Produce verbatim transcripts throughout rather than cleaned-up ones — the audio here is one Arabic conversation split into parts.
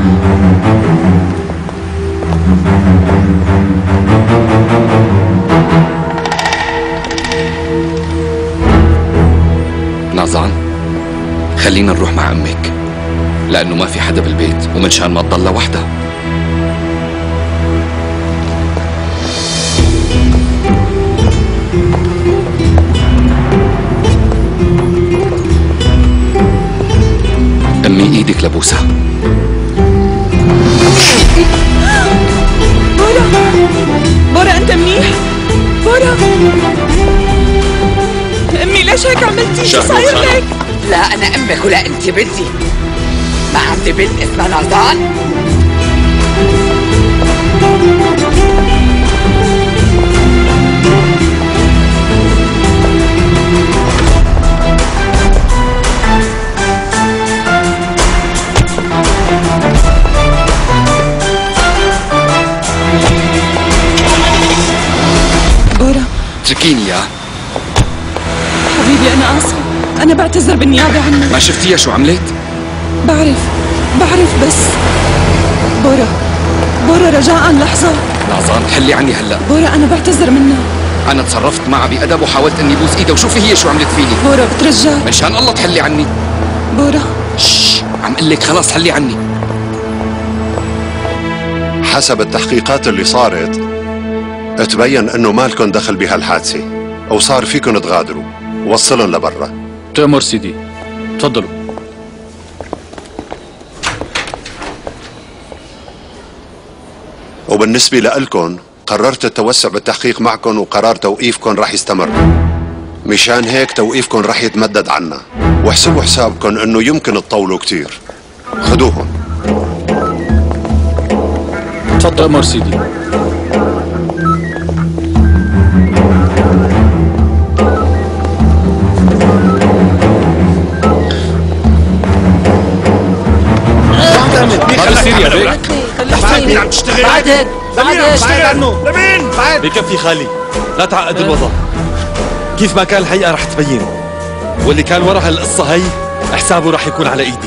نازان، خلينا نروح مع أمك لأنه ما في حدا بالبيت ومنشان ما تضل وحدها. أمي إيدك لبوسها. بورا بورا أنت منيح؟ بورا أمي ليش هيك عملتي؟ شو صاير لك؟ لا أنا أمك ولا أنت بنتي. ما عندي بنت اسمها نازان؟ بورا اتركيني يا حبيبي، أنا آسفة، أنا بعتذر بالنيابة عنك. ما شفتيها شو عملت؟ بعرف بعرف بس بورا بورا رجاء لحظة. نازان حلي عني هلا. بورا أنا بعتذر منها. أنا تصرفت معها بأدب وحاولت إني بوس إيدها وشوفي هي شو عملت فيني. بورا بترجاك منشان الله تحلي عني. بورا شش عم قل لك خلاص حلي عني. حسب التحقيقات اللي صارت تبين انه مالكن دخل بهالحادثة وصار فيكن تغادروا. وصلن لبرا. تأمر سيدي، تفضلوا. وبالنسبة لألكن قررت التوسع بالتحقيق معكن وقرار توقيفكن رح يستمر. مشان هيك توقيفكن رح يتمدد عنا، واحسبوا حسابكن انه يمكن تطولوا كتير. خدوهم. تفضل. تأمر سيدي. ما بصير يا بيك. بعدين عم تشتغل. بعدين بعدين عم تشتغل عنه. لمين؟ بعد بكفي خالي، لا تعقد الوضع. كيف ما كان الحقيقة رح تبين، واللي كان ورا هالقصة هي حسابه رح يكون على ايدي.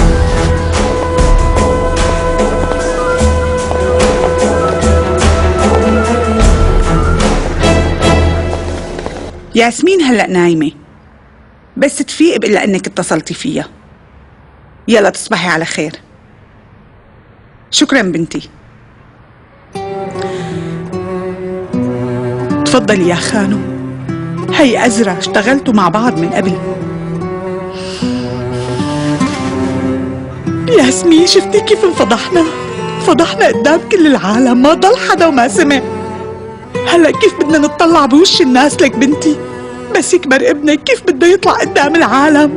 ياسمين هلأ نايمة، بس تفيق بقول انك اتصلتي فيها. يلا تصبحي على خير. شكرا بنتي. تفضلي يا خانو، هي أزرة اشتغلتوا مع بعض من قبل. ياسمين شفتي كيف انفضحنا؟ فضحنا قدام كل العالم، ما ضل حدا وما سمع. هلا كيف بدنا نطلع بوش الناس لك بنتي؟ بس يكبر ابنك كيف بده يطلع قدام العالم؟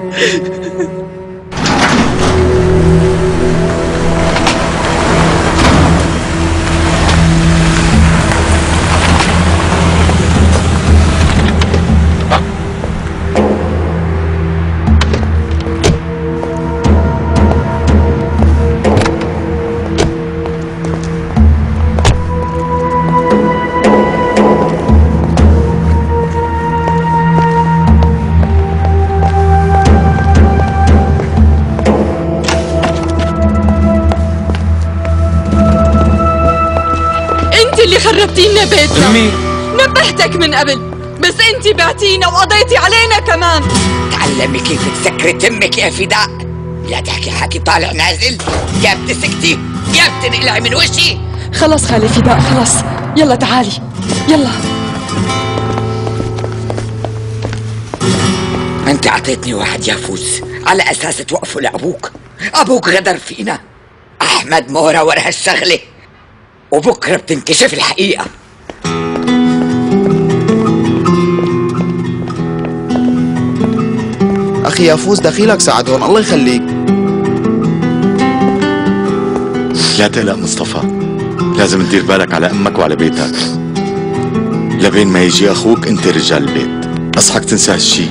خربتينا بيتنا. امي نبهتك من قبل، بس انتي بعتينا وقضيتي علينا كمان. تعلمي كيف تسكري تمك يا فداء. يا تحكي حكي طالع نازل، يا بتسكتي يا بتنقلعي من وشي. خلص خالي فداء، خلص، يلا تعالي يلا. انت اعطيتني واحد يافوس على اساس توقفوا لابوك. ابوك غدر فينا. احمد مورا ورا هالشغله، وبكره بتنكشف الحقيقه. اخي يافوس دخيلك ساعدهم، الله يخليك. لا تقلق مصطفى، لازم تدير بالك على امك وعلى بيتك. لبين ما يجي اخوك انت رجال البيت، اصحك تنسى هالشي.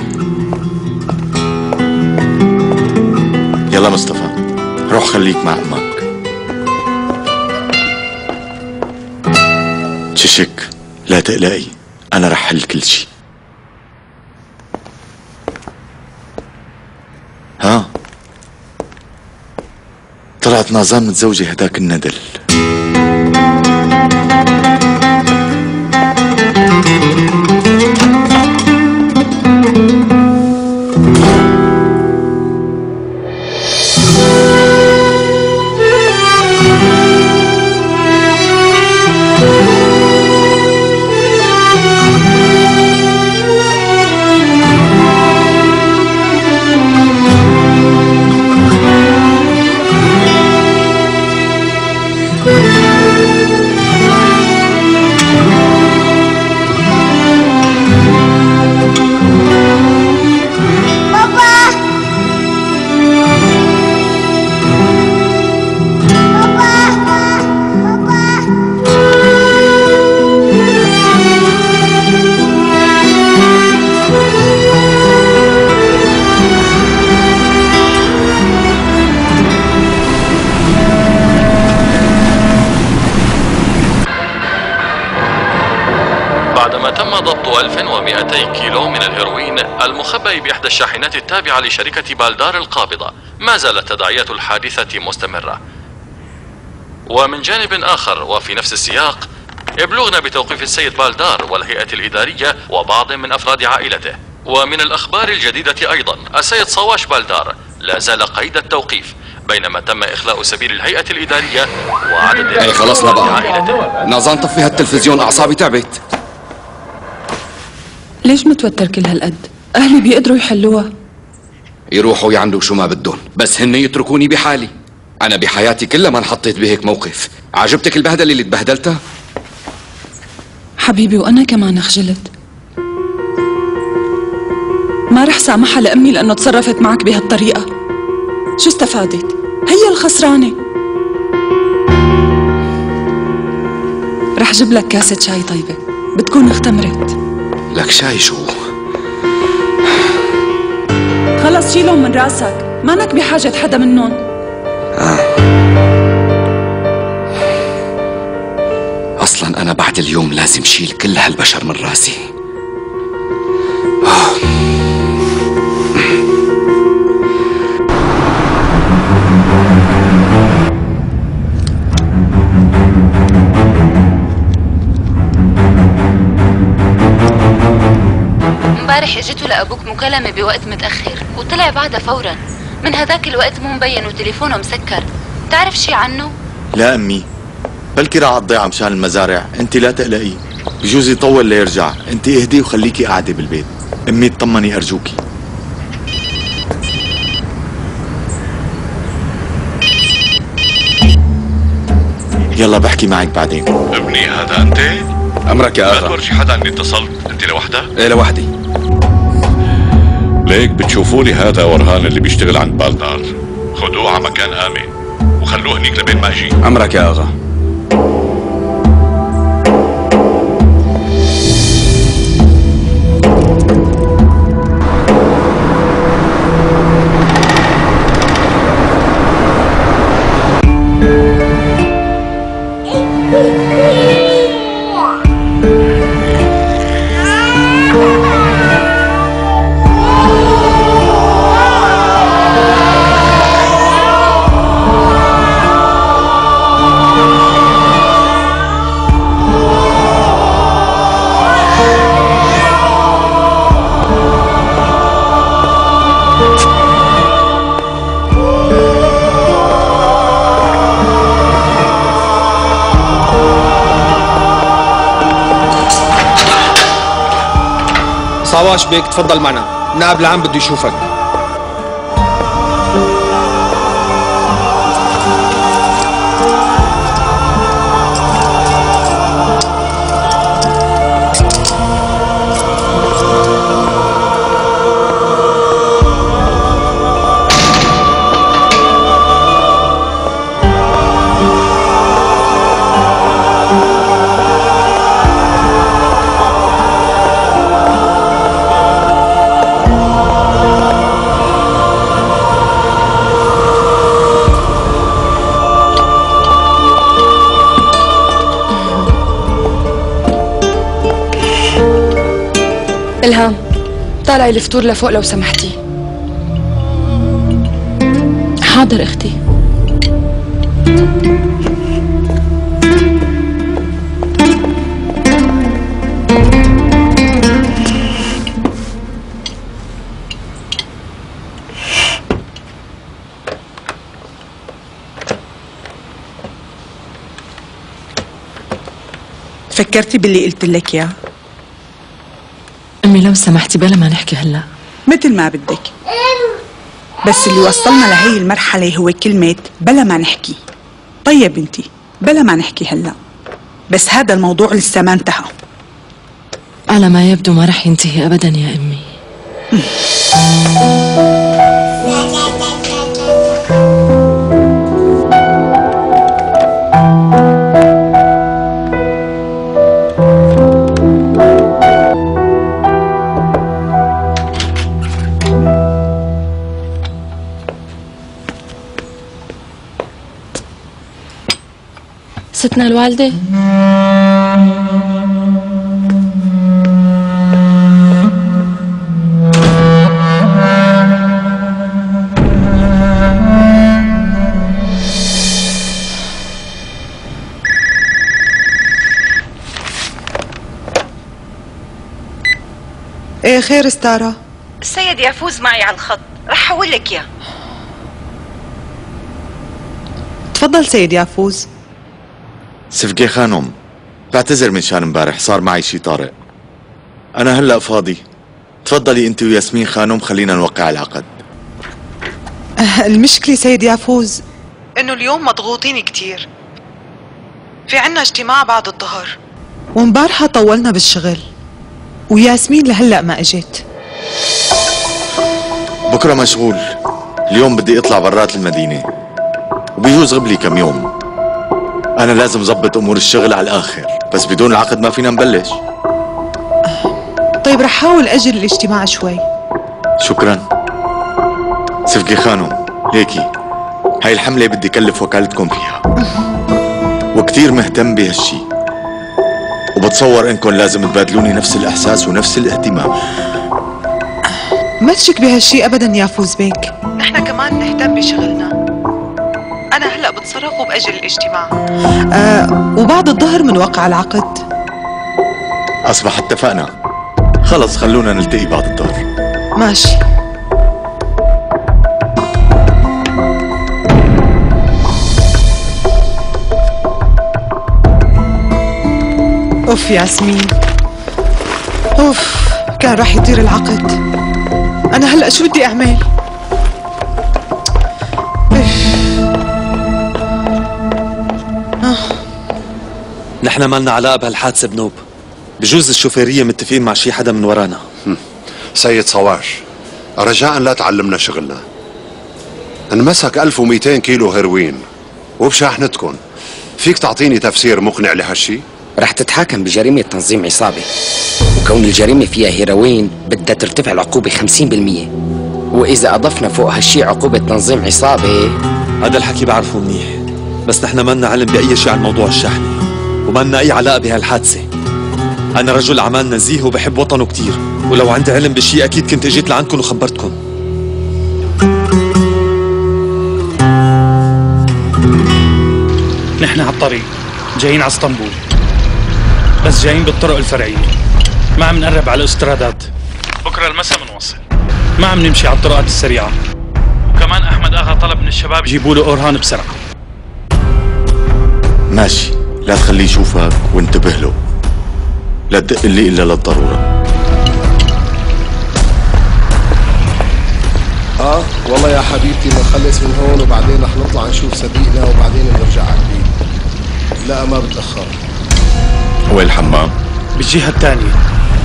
يلا مصطفى روح خليك مع امك. تشك لا تقلقي، انا رح حل كل شي. ها طلعت نازان متزوجة هداك الندل. ألف ومئتي كيلو من الهيروين المخبأ بإحدى الشاحنات التابعة لشركة بالدار القابضة، ما زالت تداعيات الحادثة مستمرة. ومن جانب آخر وفي نفس السياق يبلغنا بتوقيف السيد بالدار والهيئة الإدارية وبعض من أفراد عائلته. ومن الأخبار الجديدة أيضا السيد صواش بالدار لا زال قيد التوقيف، بينما تم إخلاء سبيل الهيئة الإدارية وعدد اي خلصنا بقى. نازان طفي هالتلفزيون، أعصابي تعبت. ليش متوتر كل هالقد؟ أهلي بيقدروا يحلوها. يروحوا يعملوا شو ما بدهم، بس هن يتركوني بحالي. أنا بحياتي كلها ما انحطيت بهيك موقف. عجبتك البهدلة اللي تبهدلتها؟ حبيبي وأنا كمان خجلت. ما رح سامحها لأمي لأنه تصرفت معك بهالطريقة. شو استفادت؟ هي الخسرانة. رح جيب لك كاسة شاي طيبة، بتكون اختمرت. لك شاي شو؟ خلص شيلهم من راسك، مانك بحاجة حدا منهم. آه. أصلا أنا بعد اليوم لازم شيل كل هالبشر من راسي. آه. امبارح اجته لابوك مكالمه بوقت متاخر وطلع بعدها فورا. من هذاك الوقت مو مبين وتليفونه مسكر. بتعرف شي عنه؟ لا امي، بلكي راح تضيع مشان المزارع. انت لا تقلقي، بجوز يطول ليرجع. انت اهدي وخليكي قاعده بالبيت. امي اطمني ارجوكي. يلا بحكي معك بعدين. ابني هذا انت؟ امرك يا اغا. لا تورجي حدا اني اتصلت. انت لوحدك؟ ايه لوحدي. ليك بتشوفوا لي هذا ورهان اللي بيشتغل عند بالدار، خدوه على مكان امن وخلوه هنيك لبين ما اجي. امرك يا اغا. صواش بيك تفضل معنا، النائب العام بده يشوفك. إلهام، طالعي الفطور لفوق لو سمحتي. حاضر اختي. فكرتي باللي قلت لك اياه؟ امي لو سمحتي بلا ما نحكي هلا. مثل ما بدك، بس اللي وصلنا لهي المرحلة هو كلمة بلا ما نحكي. طيب بنتي، بلا ما نحكي هلا، بس هذا الموضوع لسه ما انتهى. على ما يبدو ما رح ينتهي ابدا يا امي. ستنا الوالدة، ايه خير ستارة؟ السيد يفوز معي على الخط، رح حول لك اياه. تفضل سيد يفوز. سفقي خانم، بعتذر من شان امبارح صار معي شي طارئ. أنا هلأ فاضي، تفضلي أنت وياسمين خانم خلينا نوقع العقد. المشكلة سيد يفوز إنه اليوم مضغوطين كتير، في عنا اجتماع بعد الظهر، ومبارحة طولنا بالشغل، وياسمين لهلأ ما اجت. بكرة مشغول، اليوم بدي اطلع برات المدينة، وبيجوز غبلي كم يوم. أنا لازم ظبط أمور الشغل على الآخر، بس بدون العقد ما فينا نبلش. طيب رح حاول أجل الاجتماع شوي. شكرا. سفقي خانم، هيكي هاي الحملة بدي كلف وكالتكم فيها، وكتير مهتم بهالشي، وبتصور إنكم لازم تبادلوني نفس الإحساس ونفس الاهتمام. ما تشك بهالشي أبدا يا فوز بيك، نحن كمان نهتم بشغلنا. أنا هلأ بتصرف وبأجل الاجتماع، أه وبعد الظهر منوقع العقد. أصبح اتفقنا، خلص خلونا نلتقي بعد الظهر. ماشي. أوف ياسمين، أوف كان راح يطير العقد. أنا هلأ شو بدي أعمل؟ نحن مالنا علاقة بهالحادثة بنوب، بجوز الشوفيرية متفقين مع شي حدا من ورانا. سيد صواش، رجاء لا تعلمنا شغلنا. انمسك ألف ومئتين كيلو هيروين وبشاحنتكم، فيك تعطيني تفسير مقنع لهالشي؟ رح تتحاكم بجريمة تنظيم عصابة، وكون الجريمة فيها هيروين بدها ترتفع العقوبة خمسين بالمية، وإذا أضفنا فوق هالشي عقوبة تنظيم عصابة. هذا الحكي بعرفه منيح، بس نحن مالنا علم بأي شيء عن موضوع الشحنة، ومالنا أي علاقة بهالحادثة. أنا رجل أعمال نزيه وبحب وطنه كتير، ولو عندي علم بشيء أكيد كنت اجيت لعندكم وخبرتكم. نحن على الطريق جايين على اسطنبول، بس جايين بالطرق الفرعية، ما عم نقرب على الاسترادات. بكرة المساء بنوصل، ما عم نمشي على الطرقات السريعة. وكمان أحمد أغا طلب من الشباب يجيبوا له أورهان بسرعة. ماشي، لا تخليه يشوفك وانتبه له، لا تدق لي إلا للضرورة. اه والله يا حبيبتي بنخلص من هون وبعدين رح نطلع نشوف صديقنا وبعدين بنرجع على البيت. لا ما بتأخر. وين الحمام؟ بالجهة الثانية.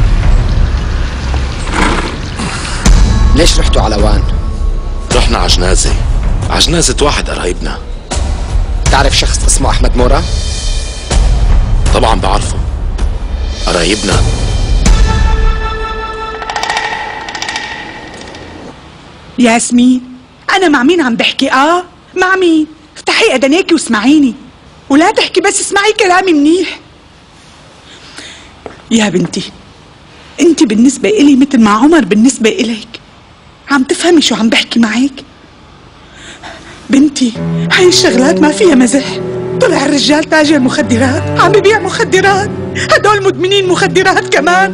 ليش رحتوا على وان؟ رحنا على جنازة، على جنازة واحد قرايبنا. تعرف شخص اسمه أحمد مورا؟ طبعا بعرفه، قرايبنا. ياسمين، أنا مع مين عم بحكي؟ آه مع مين؟ افتحي أذنيكي واسمعيني، ولا تحكي بس اسمعي كلامي منيح. يا بنتي، انت بالنسبة إلي مثل ما عمر بالنسبة إليك. عم تفهمي شو عم بحكي معك؟ بنتي هاي الشغلات ما فيها مزح. طلع الرجال تاجر مخدرات، عم ببيع مخدرات، هدول مدمنين مخدرات كمان.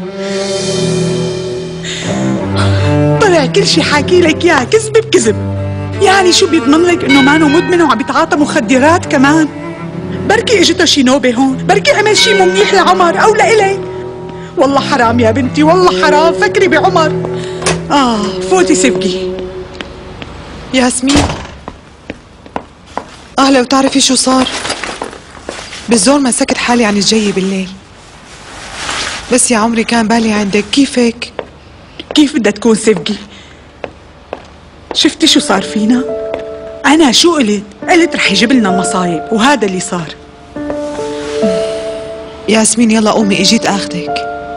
طلع كل شي حاكي لك اياه كذب بكذب. يعني شو بيضمن لك انه مانو مدمن وعم بيتعاطى مخدرات كمان؟ بركي اجته شي نوبه هون، بركي عمل شي مو منيح لعمر او لإلك. والله حرام يا بنتي، والله حرام، فكري بعمر. اه فوتي سبقي. ياسمين، اه لو تعرفي شو صار. بالزور ما سكت حالي عن الجاي بالليل. بس يا عمري كان بالي عندك. كيفك؟ كيف بدها تكون سبقي؟ شفتي شو صار فينا؟ أنا شو قلت؟ قلت رح يجيب لنا مصايب، وهذا اللي صار. ياسمين يلا قومي، اجيت اخذك.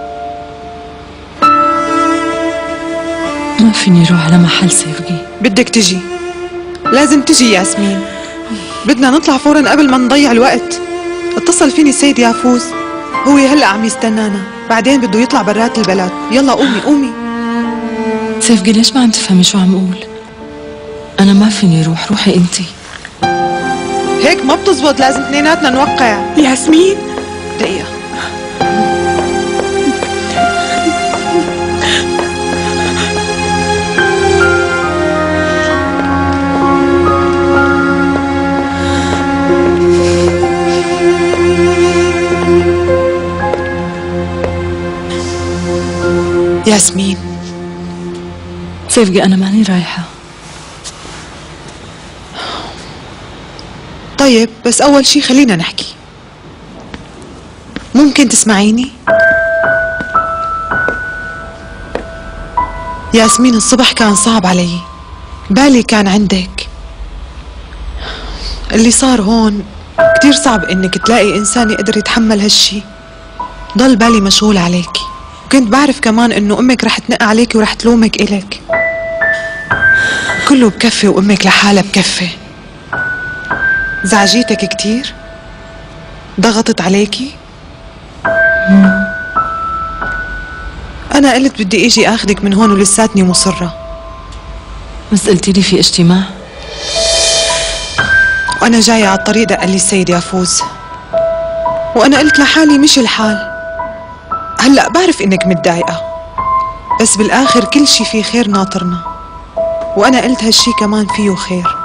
ما فيني روح على محل سيفقي. بدك تجي، لازم تجي ياسمين. بدنا نطلع فورا قبل ما نضيع الوقت. اتصل فيني السيد يافوز، هو هلا عم يستنانا، بعدين بده يطلع برات البلد. يلا قومي قومي. سيفقي ليش ما عم تفهمي شو عم اقول؟ انا ما فيني روح، روحي انتي. هيك ما بتزبط، لازم اثنيناتنا نوقع. ياسمين دقيقة. ياسمين. سيفقي أنا ماني رايحة. طيب بس أول شي خلينا نحكي. ممكن تسمعيني؟ ياسمين الصبح كان صعب علي، بالي كان عندك. اللي صار هون كتير صعب إنك تلاقي إنسان يقدر يتحمل هالشي. ضل بالي مشغول عليكي، وكنت بعرف كمان إنه أمك رح تنق عليكي ورح تلومك إلك. كله بكفي وأمك لحالها بكفي. زعجيتك كتير؟ ضغطت عليكي؟ أنا قلت بدي إجي آخدك من هون ولساتني مصرة. بس قلتي لي في اجتماع. وأنا جاية على الطريق دق لي السيد يافوز، وأنا قلت لحالي مش الحال. هلأ بعرف إنك متضايقة، بس بالآخر كل شي فيه خير ناطرنا، وأنا قلت هالشي كمان فيه خير.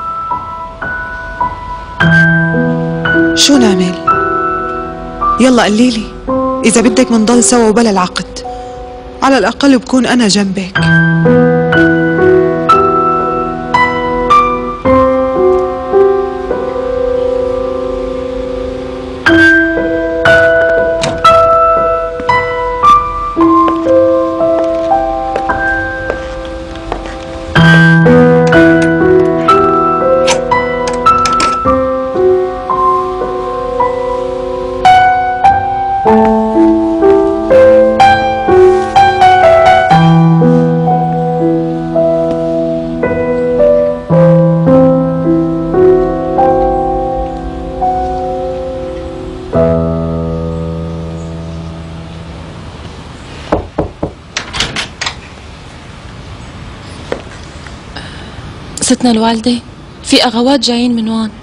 شو نعمل؟ يلا قليلي، إذا بدك منضل سوا وبلا العقد، على الأقل بكون أنا جنبك. ستنا الوالدة، في أغوات جايين من وين؟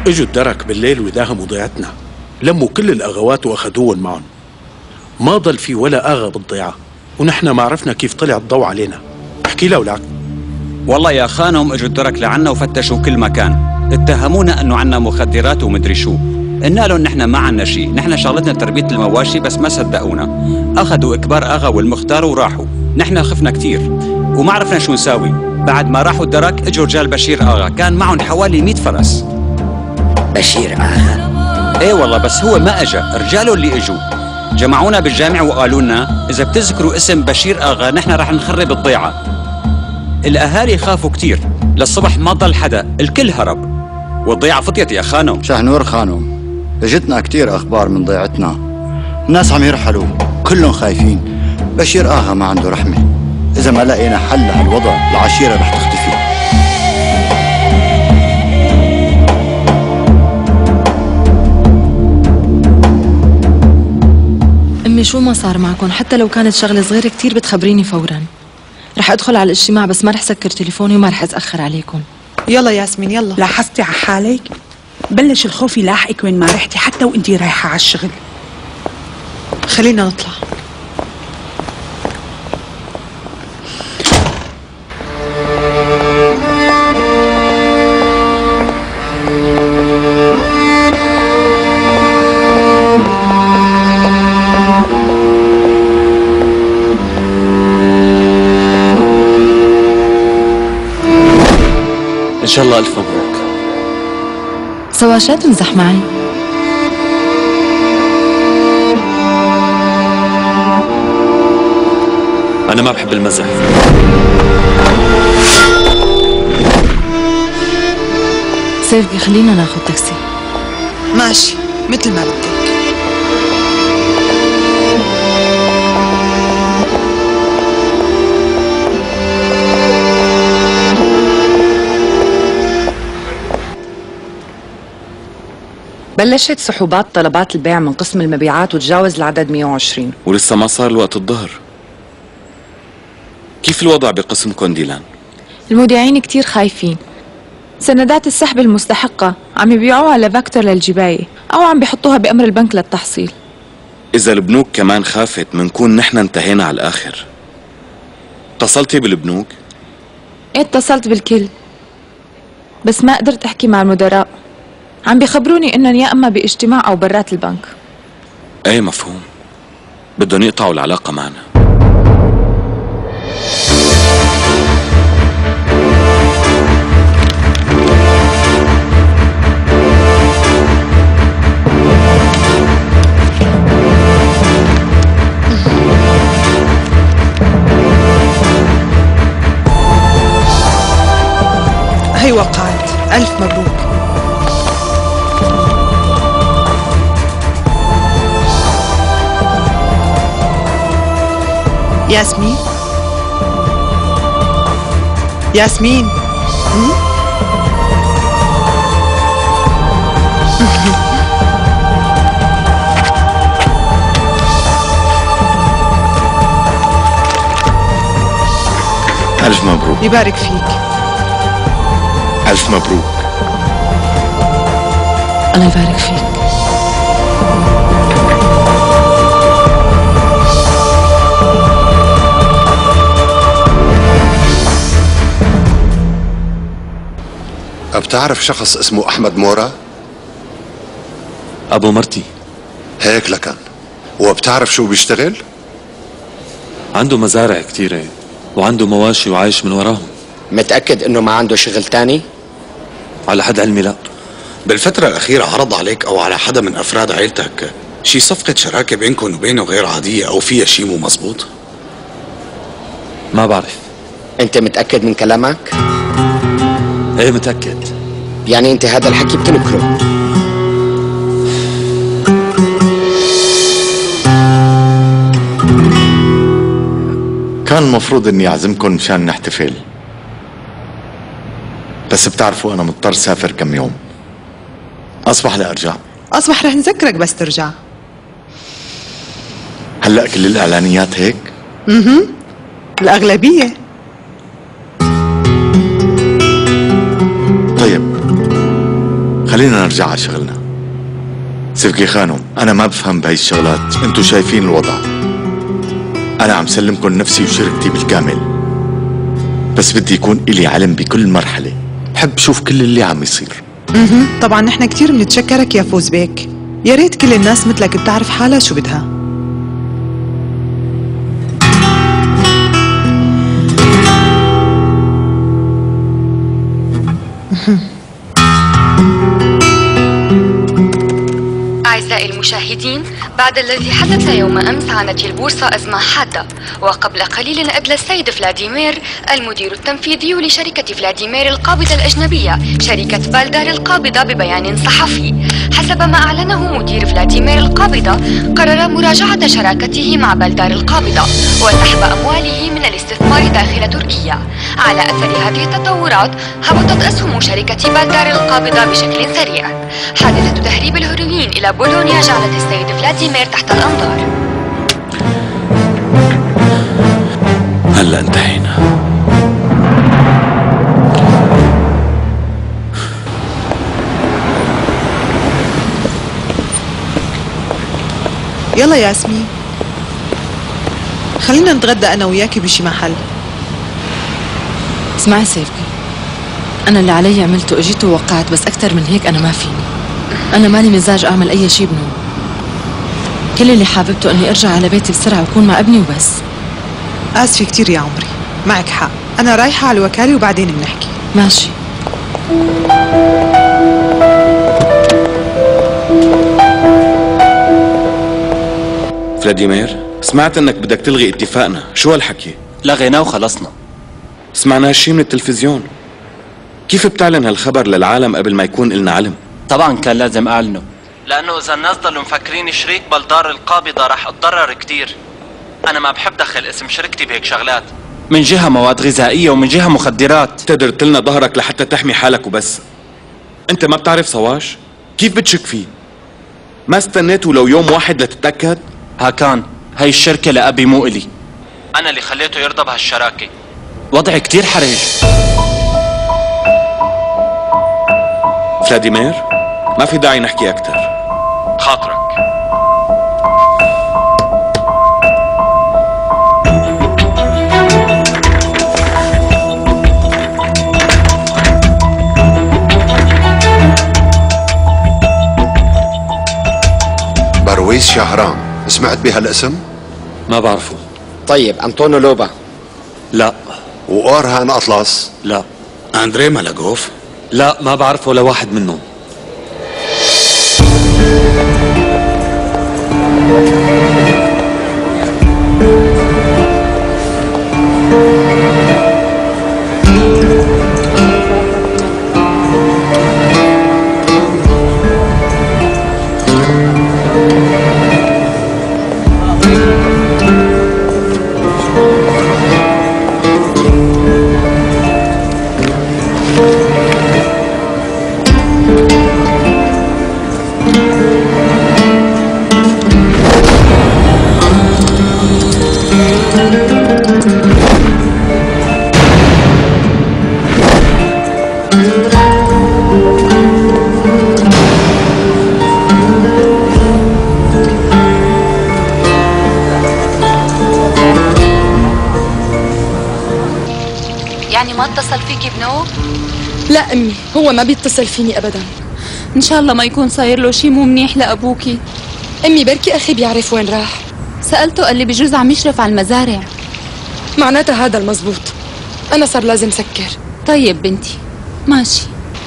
اجوا الدرك بالليل وداهموا ضيعتنا، لموا كل الاغوات واخذوهم معهم. ما ضل في ولا اغا بالضيعه، ونحن ما عرفنا كيف طلع الضوء علينا. احكي لها ولك. والله يا خانهم اجوا الدرك لعنا وفتشوا كل مكان، اتهمونا انه عنا مخدرات ومدري شو. قلنا لهم نحن ما عنا شيء، نحن شغلتنا تربيه المواشي، بس ما صدقونا. اخذوا اكبار اغا والمختار وراحوا. نحن خفنا كثير وما عرفنا شو نساوي. بعد ما راحوا الدرك اجوا رجال بشير اغا، كان معهم حوالي مئة فرس. بشير اغا؟ ايه والله، بس هو ما اجا، رجاله اللي اجوا جمعونا بالجامع وقالوا لنا اذا بتذكروا اسم بشير اغا نحن رح نخرب الضيعه. الاهالي خافوا كثير، للصبح ما ضل حدا، الكل هرب والضيعه فضيت يا خانم. شهنور خانم، اجتنا كثير اخبار من ضيعتنا، الناس عم يرحلوا كلهم خايفين. بشير اغا ما عنده رحمه، اذا ما لقينا حل لهالوضع العشيره رح تختفي. أمي شو ما صار معكم، حتى لو كانت شغلة صغيرة كتير بتخبريني فورا. رح أدخل على الاجتماع، بس ما رح سكر تليفوني وما رح أتأخر عليكم. يلا ياسمين يلا. لاحظتي على حالك؟ بلش الخوف يلاحقك وين ما رحتي، حتى وانتي رايحة على الشغل. خلينا نطلع. إن شاء الله ألف مبروك. سواشات تمزح معي؟ أنا ما بحب المزح. سيفقي خلينا ناخذ تاكسي. ماشي مثل ما بدك. بلشت سحوبات طلبات البيع من قسم المبيعات وتجاوز العدد مئة وعشرين. ولسه ما صار الوقت الظهر. كيف الوضع بقسمكم ديلان؟ المودعين كتير خايفين. سندات السحب المستحقة عم يبيعوها لفاكتور للجباية أو عم بيحطوها بأمر البنك للتحصيل. إذا البنوك كمان خافت منكون نحن انتهينا على الآخر. اتصلتي بالبنوك؟ إيه اتصلت بالكل، بس ما قدرت أحكي مع المدراء. عم بيخبروني إنهم يا إما باجتماع أو برات البنك. ايه مفهوم، بدهم يقطعوا العلاقة معنا. هي وقعت. ألف مبروك. ياسمين ياسمين ألف مبروك. يبارك فيك. ألف مبروك. الله يبارك فيك. بتعرف شخص اسمه أحمد مورا؟ أبو مرتي. هيك لكن. وبتعرف شو بيشتغل؟ عنده مزارع كتيرة وعنده مواشي وعايش من وراهم. متأكد إنه ما عنده شغل تاني؟ على حد علمي لا. بالفترة الأخيرة عرض عليك أو على حدا من أفراد عيلتك شي صفقة شراكة بينكم وبينه غير عادية أو فيها شي مو مزبوط؟ ما بعرف. أنت متأكد من كلامك؟ ايه متأكد. يعني أنت هذا الحكي بتنكره؟ كان المفروض اني اعزمكم مشان نحتفل، بس بتعرفوا انا مضطر سافر كم يوم. اصبح لارجع. اصبح رح نذكرك بس ترجع. هلا كل الاعلانيات هيك؟ اها الاغلبيه. طيب خلينا نرجع على شغلنا. سيفكي خانم، أنا ما بفهم بهاي الشغلات، أنتوا شايفين الوضع. أنا عم سلمكم نفسي وشركتي بالكامل، بس بدي يكون إلي علم بكل مرحلة، بحب شوف كل اللي عم يصير. اها طبعا نحن كتير بنتشكرك يا فوز بيك، يا ريت كل الناس مثلك بتعرف حالها شو بدها. أعزائي المشاهدين، بعد الذي حدث يوم أمس عانت البورصة أزمة حادة، وقبل قليل أدلى السيد فلاديمير المدير التنفيذي لشركة فلاديمير القابضة الأجنبية شركة بالدار القابضة ببيان صحفي. حسب ما أعلنه مدير فلاديمير القابضة، قرر مراجعة شراكته مع بالدار القابضة وسحب أمواله من الاستثمار داخل تركيا. على أثر هذه التطورات هبطت أسهم شركة بالدار القابضة بشكل سريع. حادثة تهريب الهيروين إلى بولونيا جعلت السيد فلاديمير تحت الأنظار. هلا انتهينا. يلا ياسمين، خلينا نتغدى أنا وياكي بشي محل. اسمعي سيفكي، أنا اللي علي عملته، اجيت ووقعت، بس أكثر من هيك أنا ما فيني. أنا مالي مزاج أعمل أي شيء بنوم. كل اللي حاببته إني أرجع على بيتي بسرعة وأكون مع ابني وبس. آسفة كتير يا عمري، معك حق، أنا رايحة على الوكالة وبعدين بنحكي. ماشي. فلاديمير، سمعت انك بدك تلغي اتفاقنا، شو هالحكي؟ لغيناه وخلصنا. سمعنا هالشي من التلفزيون. كيف بتعلن هالخبر للعالم قبل ما يكون إلنا علم؟ طبعا كان لازم اعلنه، لانه اذا الناس ضلوا مفكرين شريك بالدار القابضة رح اتضرر كتير. انا ما بحب دخل اسم شركتي بهيك شغلات، من جهة مواد غذائية ومن جهة مخدرات. تقدر تلنا ظهرك لحتى تحمي حالك وبس. انت ما بتعرف صواش؟ كيف بتشك فيه؟ ما استنيت ولو يوم واحد لتتأكد؟ هاكان، هاي الشركة لأبي مو إلي، أنا اللي خليته يرضى بهالشراكة. وضعي كتير حرج. فلاديمير، ما في داعي نحكي أكتر. خاطرك. برويز شهرام، سمعت بهالاسم؟ ما بعرفه. طيب أنطونيو لوبا؟ لا. وأورهان أطلس؟ لا. أندري مالاغوف؟ لا، ما بعرفه ولا واحد منهم. يعني ما اتصل فيكي بنو؟ لا أمي، هو ما بيتصل فيني أبدا. إن شاء الله ما يكون صاير له شيء مو منيح لأبوكي. أمي بركي أخي بيعرف وين راح. سألته قال لي بجوز عم يشرف على المزارع. معناتها هذا المزبوط. أنا صار لازم سكر. طيب بنتي، ماشي.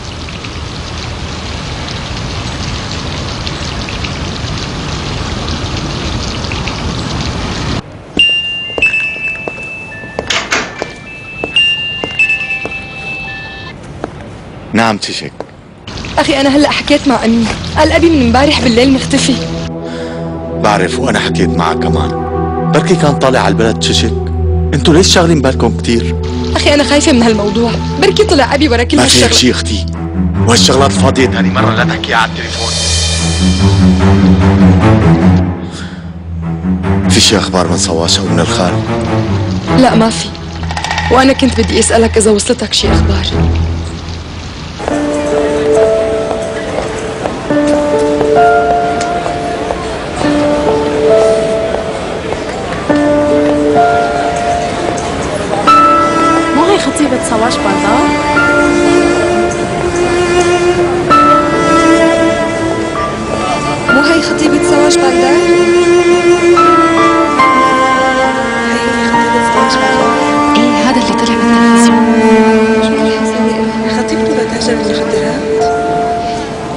نعم تشك. أخي أنا هلأ حكيت مع أمي، قال أبي من امبارح بالليل مختفي. بعرف وأنا حكيت معه كمان، بركي كان طالع على البلد تشك. انتوا ليش شاغلين بالكم كتير؟ أخي أنا خايفة من هالموضوع، بركي طلع أبي ورا كل ما في هيك هالشغلة. شي اختي، وهالشغلات الفاضية تاني مرة لا تحكيها على التليفون. في شي أخبار من صواش أو من الخال؟ لا ما في، وأنا كنت بدي أسألك إذا وصلتك شي أخبار.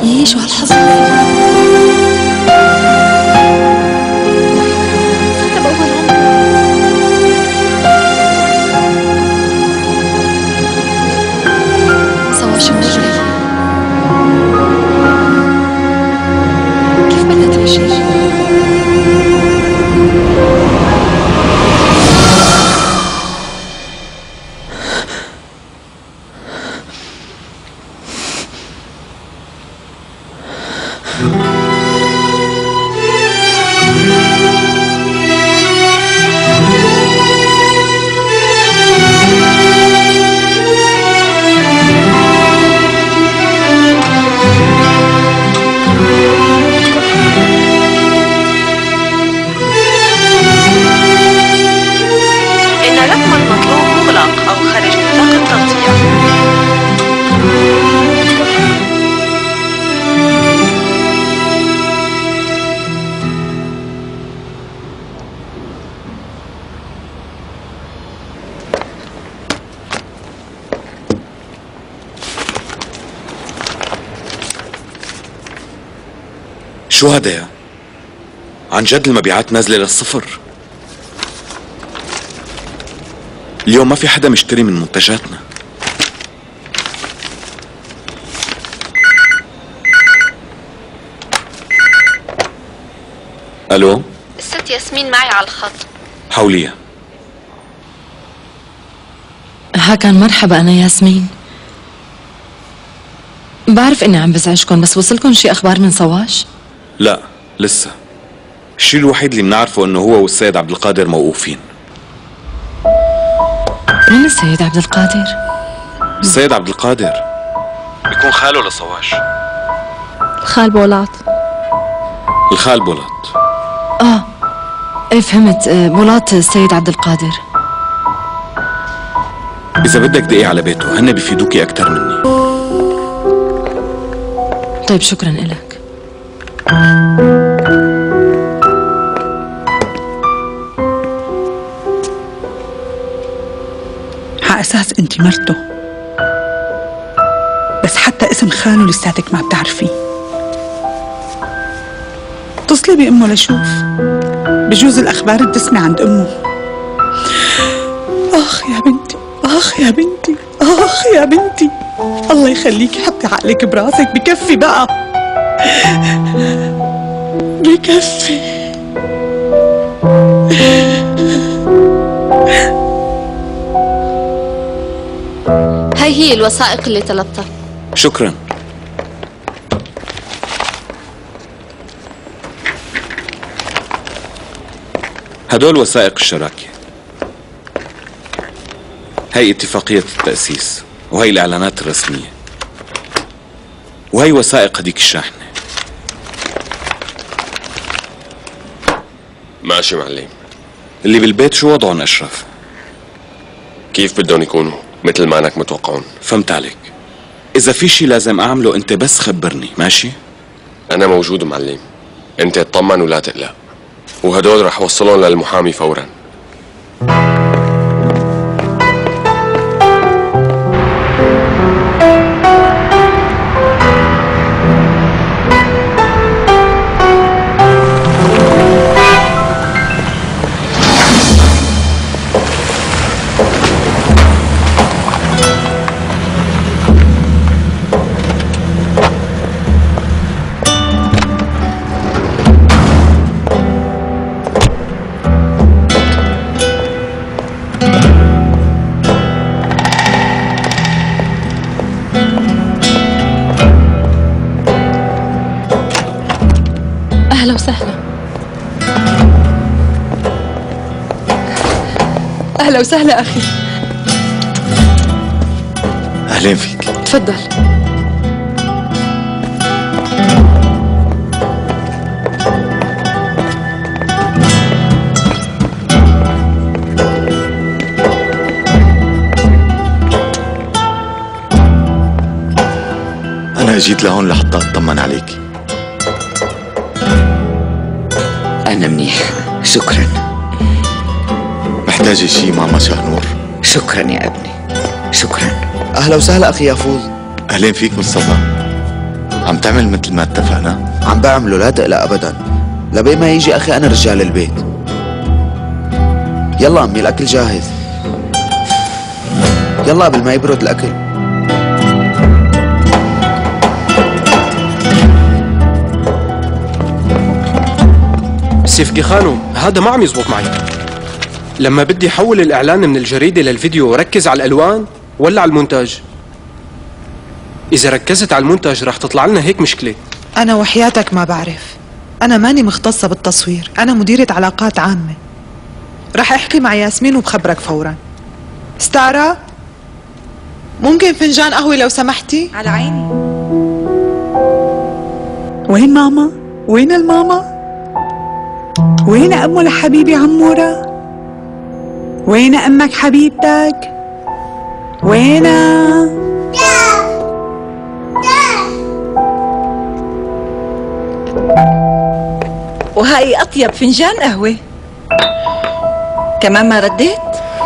يي شو هالحظ. صواب شو مجري؟ كيف بدها تعيشي؟ شو هذا يا؟ عن جد المبيعات نازلة للصفر. اليوم ما في حدا مشتري من منتجاتنا. الو؟ الست ياسمين معي على الخط. حوليها. ها كان مرحبا، أنا ياسمين. بعرف إني عم بزعجكم، بس وصلكم شي أخبار من صواش؟ لا لسه. الشيء الوحيد اللي بنعرفه انه هو والسيد عبد القادر موقوفين. مين السيد عبد القادر؟ السيد عبد القادر بيكون خاله لصواش. الخال بولاط. الخال بولاط. اه ايه فهمت، بولاط السيد عبد القادر. اذا بدك دقي على بيته، هن بيفيدوكي اكثر مني. طيب شكرا إلك. على أساس أنت مرته، بس حتى اسم خاله لساتك ما بتعرفيه. اتصلي بأمه لشوف، بجوز الأخبار بتسمع عند أمه. آخ يا بنتي، آخ يا بنتي، آخ يا بنتي، الله يخليكي حطي عقلك براسك. بكفي بقى، بكفي. هاي هي الوثائق اللي طلبتها. شكرا. هدول وثائق الشراكة، هاي اتفاقية التأسيس، وهي الإعلانات الرسمية، وهي وثائق هديك الشاحنة. ماشي معلم. اللي بالبيت شو وضعهم أشرف؟ كيف بدهم يكونوا؟ مثل ما انك متوقعون. فهمت عليك. إذا في شي لازم أعمله أنت بس خبرني، ماشي؟ أنا موجود معلم، أنت اطمن ولا تقلق، وهدول رح وصلهم للمحامي فورا. أهلا وسهلا. أهلا وسهلا أخي. أهلين فيك. تفضل. أنا جيت لهون لحتى أطمن عليك. أنا منيح، شكرا. محتاجة شي ماما شهنور؟ شكرا يا ابني، شكرا. أهلا وسهلا أخي يافوز. أهلين فيك مصطفى. عم تعمل مثل ما اتفقنا؟ عم بعمله، لا تقلق ابدا. لبين ما يجي اخي انا رجال البيت. يلا امي الاكل جاهز. يلا قبل ما يبرد الاكل. سيفقي خانم، هذا ما عم يزبط معي. لما بدي حول الاعلان من الجريدة للفيديو ركز على الالوان ولا على المونتاج؟ اذا ركزت على المونتاج رح تطلع لنا هيك مشكلة. انا وحياتك ما بعرف. انا ماني مختصة بالتصوير، انا مديرة علاقات عامة. رح احكي مع ياسمين وبخبرك فورا. ستارة، ممكن فنجان قهوة لو سمحتي؟ على عيني. وين ماما؟ وين الماما؟ وين أمه لحبيبي عمورة؟ وين أمك حبيبتك؟ وينها؟ وهاي أطيب فنجان قهوة. كمان ما رديت؟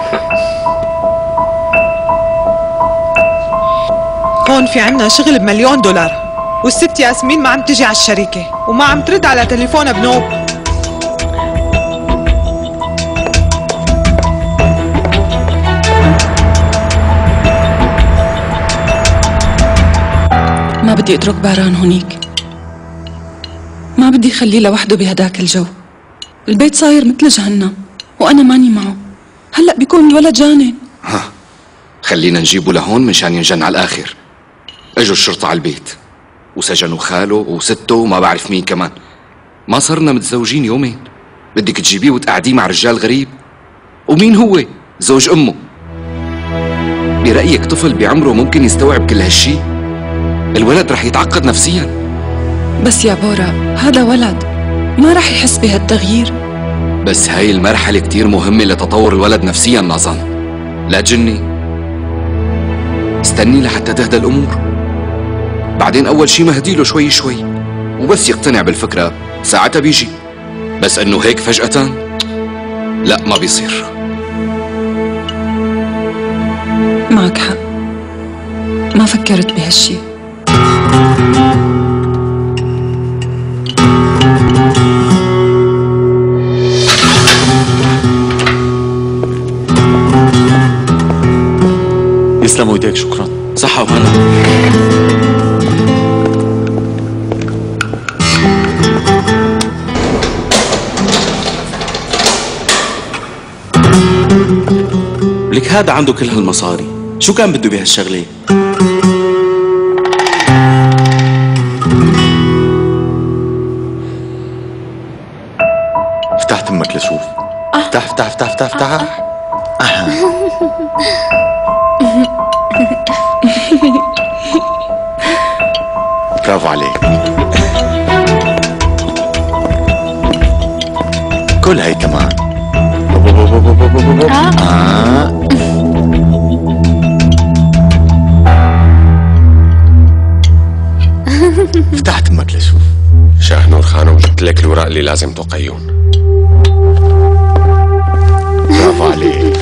هون في عنا شغل بمليون دولار، والست ياسمين ما عم تجي على الشركة وما عم ترد على تليفونها بنوب. ما بدي اترك باران هونيك، ما بدي خليه لوحده بهداك الجو. البيت صاير مثل جهنم وانا ماني معه. هلا بيكون الولد جانن. ها، خلينا نجيبه لهون مشان ينجن على الاخر. اجوا الشرطة على البيت وسجنوا خاله وسته وما بعرف مين كمان. ما صرنا متزوجين يومين، بدك تجيبيه وتقعديه مع رجال غريب؟ ومين هو؟ زوج امه. برأيك طفل بعمره ممكن يستوعب كل هالشي؟ الولد رح يتعقد نفسيا. بس يا بورا هذا ولد ما رح يحس بهالتغيير. بس هاي المرحلة كتير مهمة لتطور الولد نفسيا نازان. لا تجني، استني لحتى تهدى الأمور. بعدين أول شي مهديله شوي شوي، وبس يقتنع بالفكرة ساعتها بيجي. بس إنه هيك فجأة لا، ما بيصير. معك حق، ما فكرت بهالشي. يسلموا ايديك، شكرا. صحة وهنا. لك هذا عنده كل هالمصاري، شو كان بده بهالشغلة؟ افتح تمك لشوف. افتح افتح افتح افتح افتح. أها. برافو عليك. كل هي كمان. آه. افتح تمك لشوف. شاهنور خانم، جبت لك الوراق اللي لازم توقعيهم. برافو عليك.